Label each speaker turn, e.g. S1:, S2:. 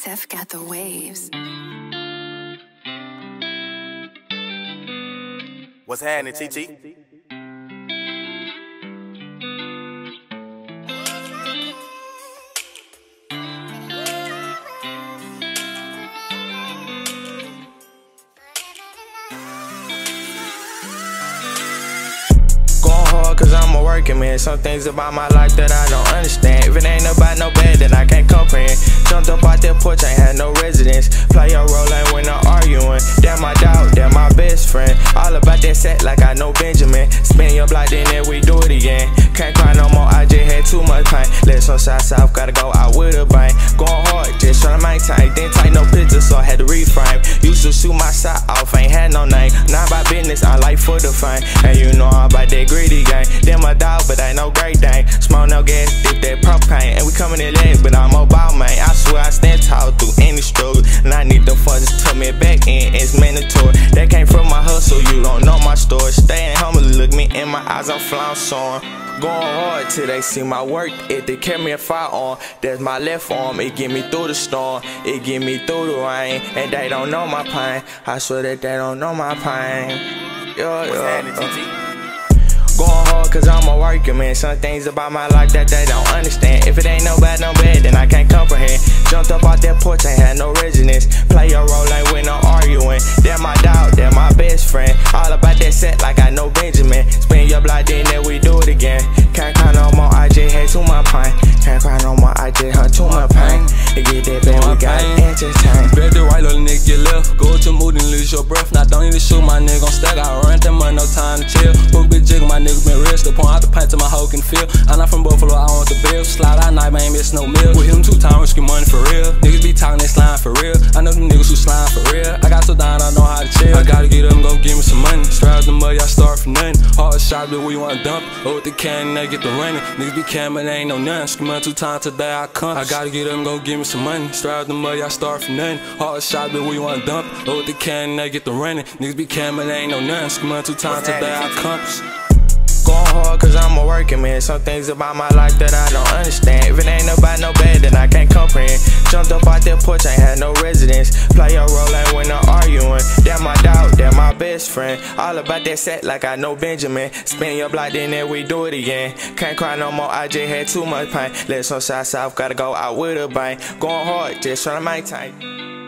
S1: Seth got the waves.
S2: What's happening, TT?
S3: Cause I'm a working man. Some things about my life that I don't understand. If it ain't about no bad, then I can't comprehend. Jumped up out that porch, ain't had no residence. Play your role like when I'm arguing. That my dog, that my best friend. All about that set like I know Benjamin. Spin your block, then we do it again. Can't cry no more, I just had too much pain. Let's on south, gotta go out with a bang. Going hard, just tryna maintain. Didn't take no pictures, so I had to reframe. Used to shoot my side off, ain't had no name. Not about business, I like for the fame. And you know I'm about that greedy game. Then my dog, but ain't no great thing. Smoke no gas, dip that propane. And we coming in late, but I'm about man. I swear I stand tall through any struggle. And I need the funds to tuck me back in, it's mandatory. That came from my hustle, you don't know my story. Staying humble, look me in my eyes, I'm flying soaring. Going hard till they see my work. If they carry me a firearm, that's my left arm. It get me through the storm, it get me through the rain. And they don't know my pain, I swear that they don't know my pain.
S2: What's happening, TT?
S3: Going hard cause I'm a working man. Some things about my life that they don't understand. If it ain't no bad, then I can't comprehend. Jumped up out that porch, ain't had no residence. Play your role like when I'm arguing. That my dog, that my best friend. All about that set like I know Benjamin. Spin your block, then we do it again. Can't cry no more, I just had too much pain. Can't cry no more, I just had too much pain. To get that bad, we gotta entertain.
S4: Bet the right, little nigga get left. Go to mood and lose your breath. Now don't need to shoot, my nigga gon' stack. I run that money, no time to chill. Book big jiggle, my nigga been rich. The point out the pint to my hoe can feel. I'm not from Buffalo, I want the bills. Slide all night, man, ain't miss no meal. With him 2 times, risking money for real. Niggas be talking, they slime for real. I know them niggas who slime for real. I got so down, I know how to chill. I gotta get up and go give me some money. Straight out the mud, I start from nothing. Hard shot, but we wanna dump. Oh, with the can, they get the running. Niggas be camming, they ain't no nothing. Screaming 2 times today, I come. I gotta get up and go give me some money. Straight out the mud, I start from nothing. Hard shot, but we wanna dump. Oh, with the can, they get the running. Niggas be camming, they ain't no nothing. Screaming 2 times today, I come.
S3: Going hard cause I'm a working man. Some things about my life that I don't understand. If it ain't about no bad, then I can't comprehend. Jumped up out that porch, ain't had no residence. Play your role like when I'm arguing. That my dog, that my best friend. All about that set like I know Benjamin. Spin your block, then we do it again. Can't cry no more, I just had too much pain. Let's on south, gotta go out with a bang. Going hard, just tryna maintain.